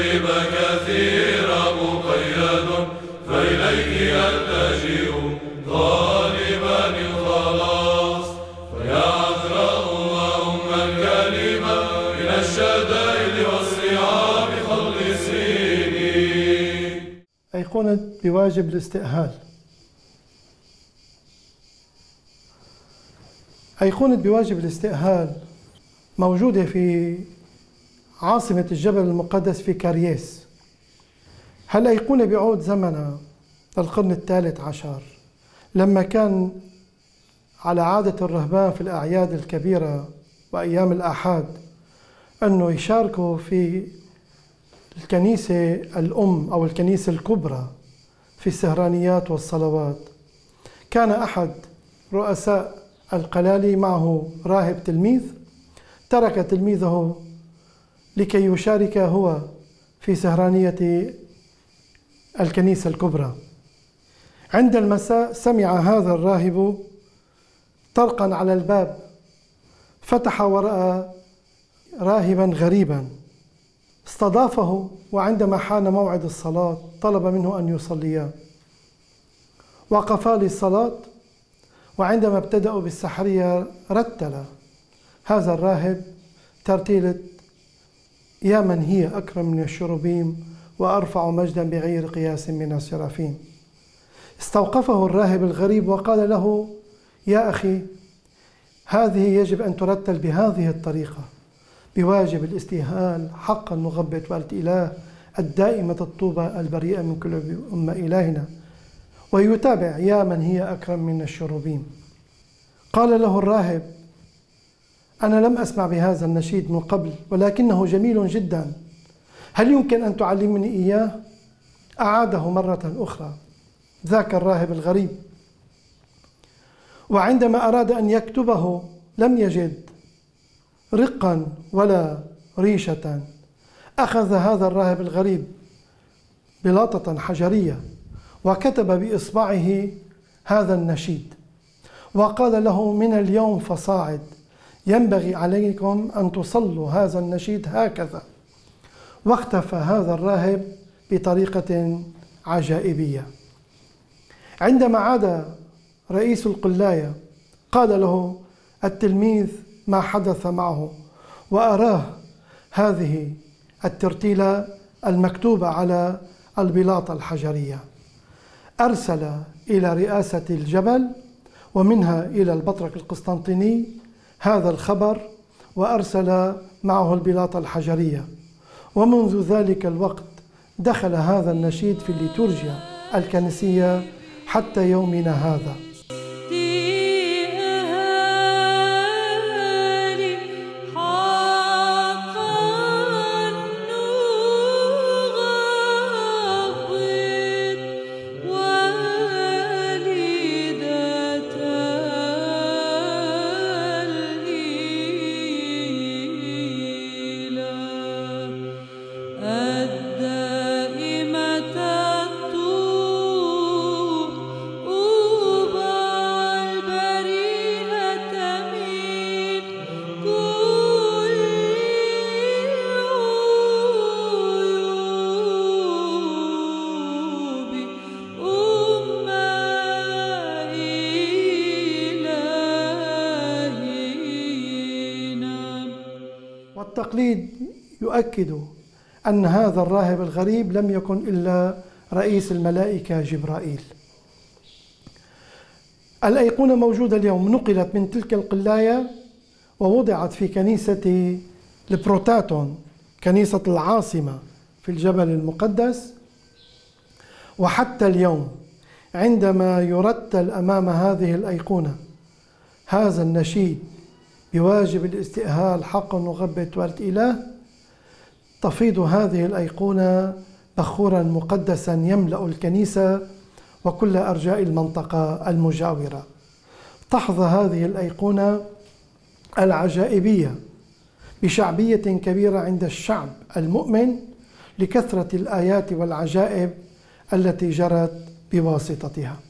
الطيب كثير مقيد، فإليك ألتجئ طالبا الخلاص. فيا عذراء وأم الكلمة من الشدائد والصعاب خلصيني. أيقونة بواجب الاستئهال. أيقونة بواجب الاستئهال موجودة في عاصمة الجبل المقدس في كارييس. هالأيقونة بيعود زمنها للقرن الثالث عشر، لما كان على عادة الرهبان في الأعياد الكبيرة وأيام الآحاد أنه يشاركوا في الكنيسة الأم أو الكنيسة الكبرى في السهرانيات والصلوات. كان أحد رؤساء القلالي معه راهب تلميذ، ترك تلميذه لكي يشارك هو في سهرانية الكنيسة الكبرى. عند المساء سمع هذا الراهب طرقا على الباب، فتح ورأى راهبا غريبا، استضافه، وعندما حان موعد الصلاة طلب منه أن يصليا. وقفا للصلاة، وعندما ابتدأوا بالسحرية رتل هذا الراهب ترتيلة يا من هي أكرم من الشروبيم وأرفع مجدا بغير قياس من السرافيم. استوقفه الراهب الغريب وقال له: يا أخي، هذه يجب أن ترتل بهذه الطريقة، بواجب الاستئهال حقا نغبط والد إله الدائمة الطوبة البريئة من كل أم إلهنا، ويتابع يا من هي أكرم من الشروبيم. قال له الراهب: أنا لم أسمع بهذا النشيد من قبل، ولكنه جميل جدا، هل يمكن أن تعلمني إياه؟ أعاده مرة أخرى ذاك الراهب الغريب، وعندما أراد أن يكتبه لم يجد رقا ولا ريشة. أخذ هذا الراهب الغريب بلاطة حجرية وكتب بإصبعه هذا النشيد، وقال له: من اليوم فصاعد ينبغي عليكم أن تصلوا هذا النشيد هكذا. واختفى هذا الراهب بطريقة عجائبية. عندما عاد رئيس القلاية قال له التلميذ ما حدث معه، وأراه هذه الترتيلة المكتوبة على البلاطة الحجرية. أرسل إلى رئاسة الجبل ومنها إلى البطرك القسطنطيني هذا الخبر، وأرسل معه البلاطة الحجرية. ومنذ ذلك الوقت دخل هذا النشيد في الليتورجيا الكنسية حتى يومنا هذا. والتقليد يؤكد أن هذا الراهب الغريب لم يكن إلا رئيس الملائكة جبرائيل. الأيقونة موجودة اليوم، نقلت من تلك القلاية ووضعت في كنيسة البروتاتون، كنيسة العاصمة في الجبل المقدس. وحتى اليوم عندما يرتل أمام هذه الأيقونة هذا النشيد بواجب الاستئهال حقا نغبط والد إله، تفيض هذه الأيقونة بخورا مقدسا يملأ الكنيسة وكل أرجاء المنطقة المجاورة. تحظى هذه الأيقونة العجائبية بشعبية كبيرة عند الشعب المؤمن لكثرة الآيات والعجائب التي جرت بواسطتها.